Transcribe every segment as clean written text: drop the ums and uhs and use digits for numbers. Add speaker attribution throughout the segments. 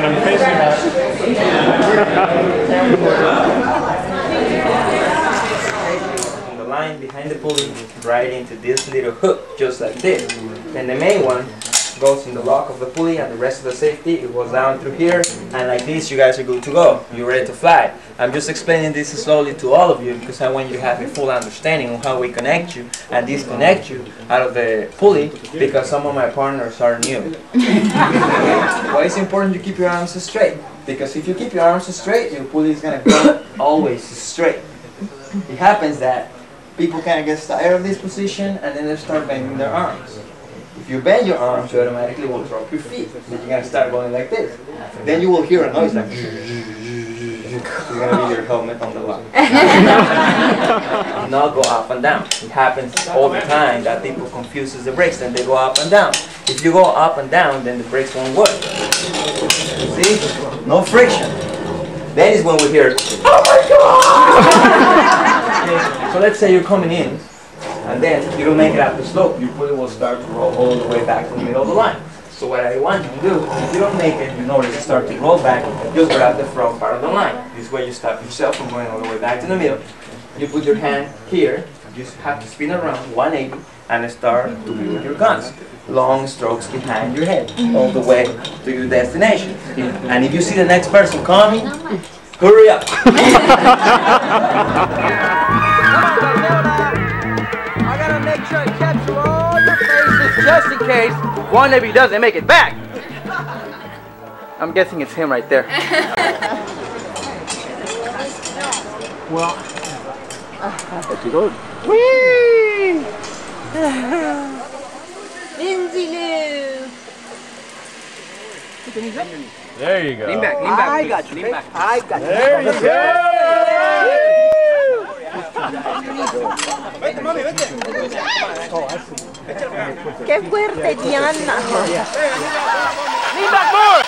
Speaker 1: The line behind the pulley right into this little hook, just like this. Then the main one goes in the lock of the pulley, and the rest of the safety, it goes down through here, and like this you guys are good to go. You're ready to fly. I'm just explaining this slowly to all of you because I want you to have a full understanding of how we connect you and disconnect you out of the pulley, because some of my partners are new. Why is it important to keep your arms straight? Because if you keep your arms straight, your pulley is going to go always straight. It happens that people kind of get tired of this position and then they start bending their arms. If you bend your arms, you automatically will drop your feet. Then you're going to start going like this. Then you will hear a noise like you're going to leave your helmet on the line. Not go up and down. It happens all the time that people confuse the brakes and they go up and down. If you go up and down, then the brakes won't work. See? No friction. Then is when we hear, oh my God! Okay. So let's say you're coming in, and then you don't make it up the slope, your pulley will start to roll all the way back to the middle of the line. So what I want you to do, if you don't make it, in order to start to roll back, just grab the front part of the line. This way you stop yourself from going all the way back to the middle. You put your hand here, you just have to spin around 180 and start to be with your guns. Long strokes behind your head, all the way to your destination. And if you see the next person coming, hurry up.
Speaker 2: Make sure I capture all your faces just in case one of you doesn't make it back. I'm guessing it's him right there.
Speaker 3: Well,
Speaker 2: there you go.
Speaker 3: whee!
Speaker 4: Lindsay Lou.
Speaker 3: There you go.
Speaker 2: Lean back, lean back. I got you. Lean back. I got you.
Speaker 3: There you go.
Speaker 4: ¡Qué fuerte, Diana!
Speaker 2: Lean back more!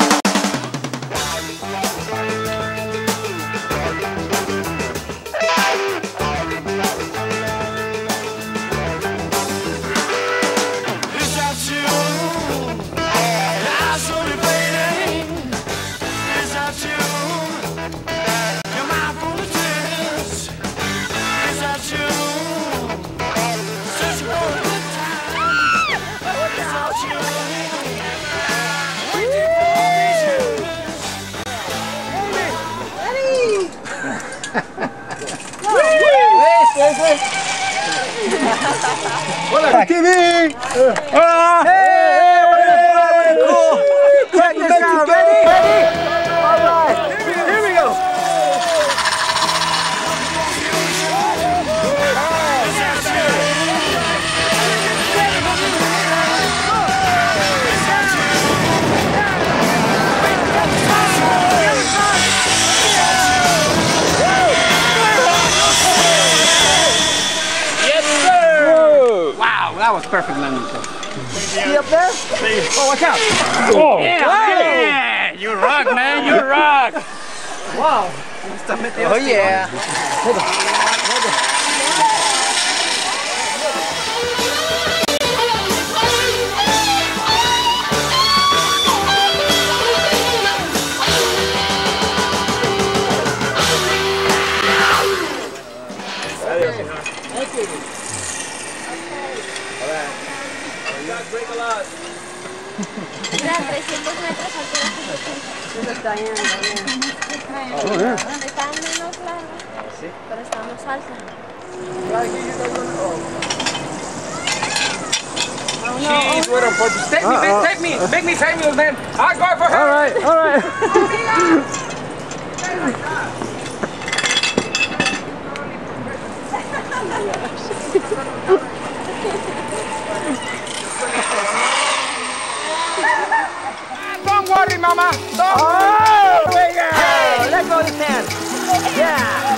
Speaker 3: Hola, TV! Hola!
Speaker 2: Hey! Cool! Check this out! Ready? Ready? All right! Here we go! That was perfect landing, sir. See up there? Oh, watch out!
Speaker 3: Oh,
Speaker 2: yeah, man! You rock, man! You rock! Wow! Oh yeah! Hold on. Hold on.
Speaker 4: Break a lot. Mira, 300 metros altura. Está bien, está bien. Está menos largo, pero está más alta.
Speaker 2: She's with him for take me, man, take me, make me famous, man. I'll go for her.
Speaker 3: all right, all right.
Speaker 2: Don't worry, mama. Don't worry.
Speaker 3: Oh,
Speaker 2: Hey, let go of his hand. Yeah.